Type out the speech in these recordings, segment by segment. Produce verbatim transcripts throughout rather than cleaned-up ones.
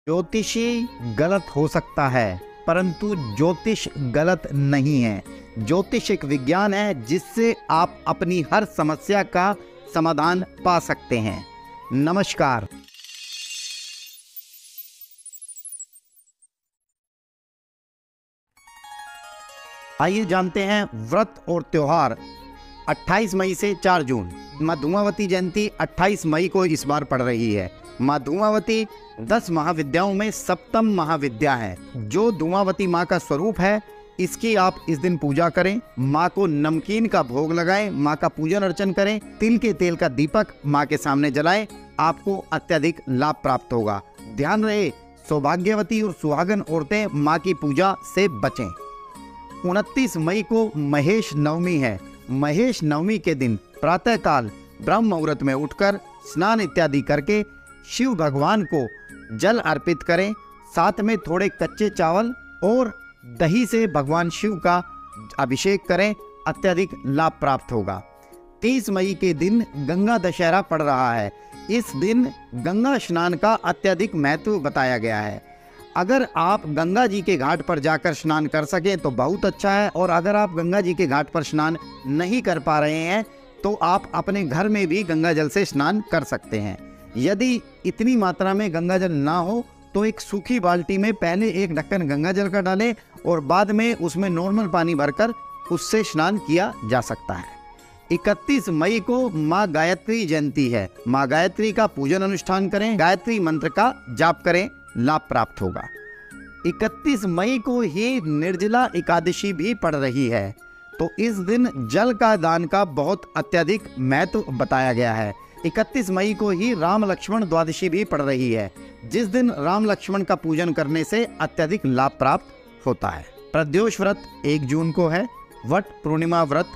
ज्योतिषी गलत हो सकता है, परंतु ज्योतिष गलत नहीं है। ज्योतिष एक विज्ञान है जिससे आप अपनी हर समस्या का समाधान पा सकते हैं। नमस्कार। आइए जानते हैं व्रत और त्योहार। अट्ठाईस मई से चार जून माँ धूमावती जयंती अट्ठाईस मई को इस बार पड़ रही है। माँ धूमावती दस महाविद्याओं में सप्तम महाविद्या है, जो धूमावती माँ का स्वरूप है। इसकी आप इस दिन पूजा करें, माँ को नमकीन का भोग लगाएं, माँ का पूजन अर्चन करें, तिल के तेल का दीपक माँ के सामने जलाएं, आपको अत्यधिक लाभ प्राप्त होगा। ध्यान रहे, सौभाग्यवती और सुहागन औरतें माँ की पूजा से बचें। उनतीस मई को महेश नवमी है। महेश नवमी के दिन प्रातःकाल ब्रह्म मुहूर्त में उठकर स्नान इत्यादि करके शिव भगवान को जल अर्पित करें। साथ में थोड़े कच्चे चावल और दही से भगवान शिव का अभिषेक करें, अत्यधिक लाभ प्राप्त होगा। तीस मई के दिन गंगा दशहरा पड़ रहा है। इस दिन गंगा स्नान का अत्यधिक महत्व बताया गया है। अगर आप गंगा जी के घाट पर जाकर स्नान कर सकें तो बहुत अच्छा है, और अगर आप गंगा जी के घाट पर स्नान नहीं कर पा रहे हैं तो आप अपने घर में भी गंगा जल से स्नान कर सकते हैं। यदि इतनी मात्रा में गंगा जल ना हो तो एक सूखी बाल्टी में पहले एक ढक्कन गंगा जल का डालें और बाद में उसमें नॉर्मल पानी भरकर उससे स्नान किया जा सकता है। इकतीस मई को माँ गायत्री जयंती है। माँ गायत्री का पूजन अनुष्ठान करें, गायत्री मंत्र का जाप करें, लाभ प्राप्त होगा। इकतीस मई को ही निर्जला एकादशी भी पड़ रही है, तो इस दिन जल का दान का बहुत अत्यधिक महत्व बताया गया है। इकतीस मई को ही राम लक्ष्मण द्वादशी भी पड़ रही है, जिस दिन राम लक्ष्मण का पूजन करने से अत्यधिक लाभ प्राप्त होता है। प्रद्योष व्रत एक जून को है। वट पूर्णिमा व्रत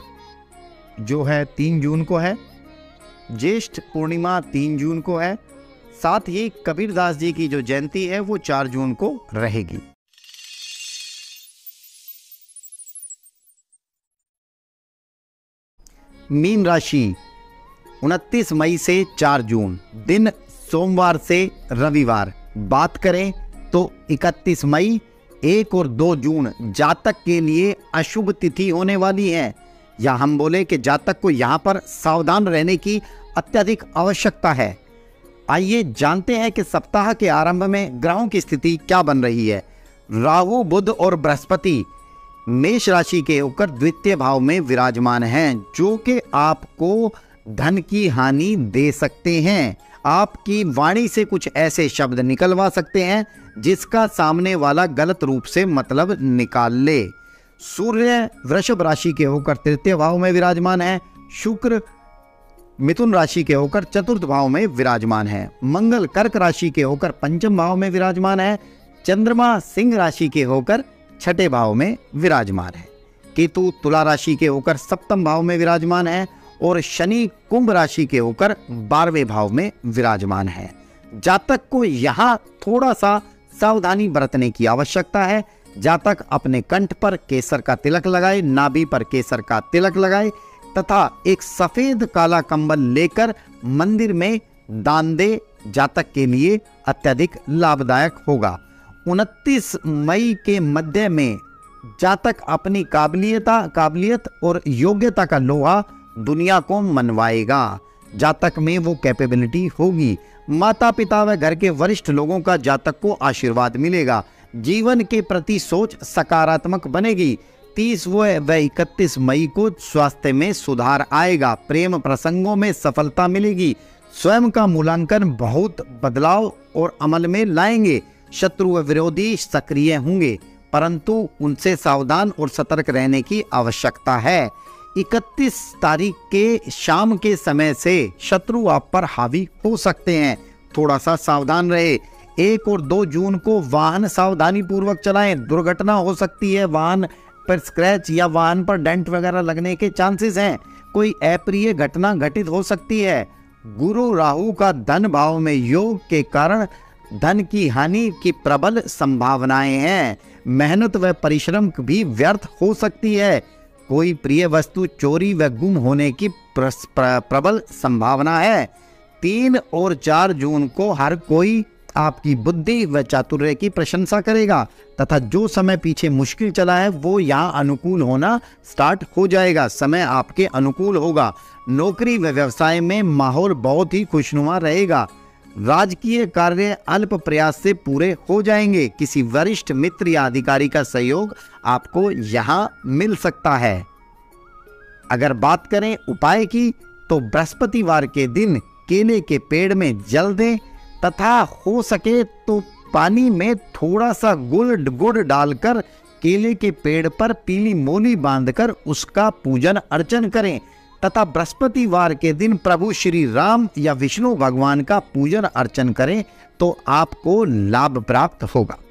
जो है तीन जून को है। ज्येष्ठ पूर्णिमा तीन जून को है। साथ ही कबीरदास जी की जो जयंती है वो चार जून को रहेगी। मीन राशि उनतीस मई से चार जून, दिन सोमवार से रविवार। बात करें तो इकतीस मई, एक और दो जून जातक के लिए अशुभ तिथि होने वाली है, या हम बोले कि जातक को यहाँ पर सावधान रहने की अत्यधिक आवश्यकता है। आइए जानते हैं कि सप्ताह के आरंभ में ग्रहों की स्थिति क्या बन रही है। राहु, बुध और बृहस्पति मेष राशि के होकर द्वितीय भाव में विराजमान हैं, जो कि आपको धन की हानि दे सकते हैं। आपकी वाणी से कुछ ऐसे शब्द निकलवा सकते हैं जिसका सामने वाला गलत रूप से मतलब निकाल ले। सूर्य वृषभ राशि के होकर तृतीय भाव में विराजमान है। शुक्र मिथुन राशि के होकर चतुर्थ भाव में विराजमान है। मंगल कर्क राशि के होकर पंचम भाव में विराजमान है। चंद्रमा सिंह राशि के होकर छठे भाव में विराजमान है। केतु तुला राशि के होकर सप्तम भाव में विराजमान है, और शनि कुंभ राशि के होकर बारहवें भाव में विराजमान है। जातक को यहाँ थोड़ा सा सावधानी बरतने की आवश्यकता है। जातक अपने कंठ पर केसर का तिलक लगाए, नाभि पर केसर का तिलक लगाए तथा एक सफेद काला कंबल लेकर मंदिर में दान दे। जातक के लिए अत्यधिक लाभदायक होगा। उनतीस मई के मध्य में जातक अपनी काबिलियता काबिलियत और योग्यता का लोहा दुनिया को मनवाएगा। जातक में वो कैपेबिलिटी होगी। माता पिता व घर के वरिष्ठ लोगों का जातक को आशीर्वाद मिलेगा। जीवन के प्रति सोच सकारात्मक बनेगी। तीस व इकतीस मई को स्वास्थ्य में सुधार आएगा। प्रेम प्रसंगों में सफलता मिलेगी। स्वयं का मूल्यांकन बहुत बदलाव और अमल में लाएंगे। शत्रु व विरोधी सक्रिय होंगे, परंतु उनसे सावधान और सतर्क रहने की आवश्यकता है। इकतीस तारीख के शाम के समय से शत्रु आप पर हावी हो सकते हैं, थोड़ा सा सावधान रहे। एक और दो जून को वाहन सावधानी पूर्वक चलाएं। दुर्घटना हो सकती है, वाहन पर स्क्रैच या वाहन पर डेंट वगैरह लगने के चांसेस हैं। कोई अप्रिय घटना घटित हो सकती है। गुरु राहु का धन भाव में योग के कारण धन की हानि की प्रबल संभावनाएं हैं। मेहनत व परिश्रम भी व्यर्थ हो सकती है। कोई प्रिय वस्तु चोरी व गुम होने की प्रबल संभावना है। तीन और चार जून को हर कोई आपकी बुद्धि व चातुर्य की प्रशंसा करेगा तथा जो समय पीछे मुश्किल चला है वो यहाँ अनुकूल होना स्टार्ट हो जाएगा। समय आपके अनुकूल होगा। नौकरी व व्यवसाय में माहौल बहुत ही खुशनुमा रहेगा। राजकीय कार्य अल्प प्रयास से पूरे हो जाएंगे। किसी वरिष्ठ मित्र या अधिकारी का सहयोग आपको यहाँ मिल सकता है। अगर बात करें उपाय की तो बृहस्पतिवार के दिन केले के पेड़ में जल दें तथा हो सके तो पानी में थोड़ा सा गुड़ गुड़ डालकर केले के पेड़ पर पीली मोली बांधकर उसका पूजन अर्चन करें तथा बृहस्पतिवार के दिन प्रभु श्री राम या विष्णु भगवान का पूजन अर्चन करें तो आपको लाभ प्राप्त होगा।